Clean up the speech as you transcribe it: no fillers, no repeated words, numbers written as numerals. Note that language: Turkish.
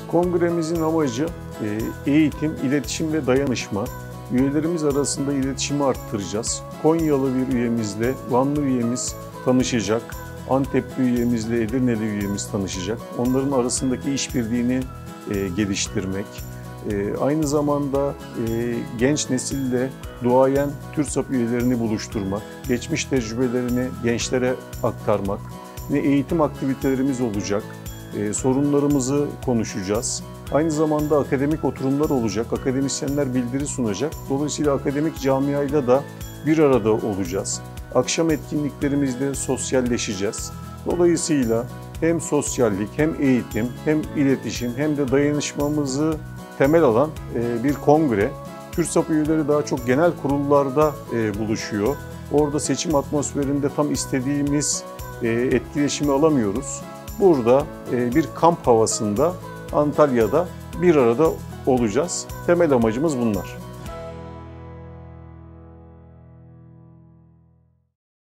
Kongremizin amacı eğitim, iletişim ve dayanışma. Üyelerimiz arasında iletişimi arttıracağız. Konyalı bir üyemizle Vanlı üyemiz tanışacak. Antepli üyemizle Edirneli üyemiz tanışacak. Onların arasındaki işbirliğini geliştirmek. Aynı zamanda genç nesille duayen TÜRSAP üyelerini buluşturmak, geçmiş tecrübelerini gençlere aktarmak. Yine eğitim aktivitelerimiz olacak. Sorunlarımızı konuşacağız. Aynı zamanda akademik oturumlar olacak, akademisyenler bildiri sunacak. Dolayısıyla akademik camiayla da bir arada olacağız. Akşam etkinliklerimizde sosyalleşeceğiz. Dolayısıyla hem sosyallik, hem eğitim, hem iletişim, hem de dayanışmamızı temel alan bir kongre. TÜRSAP üyeleri daha çok genel kurullarda buluşuyor. Orada seçim atmosferinde tam istediğimiz etkileşimi alamıyoruz. Burada bir kamp havasında Antalya'da bir arada olacağız. Temel amacımız bunlar.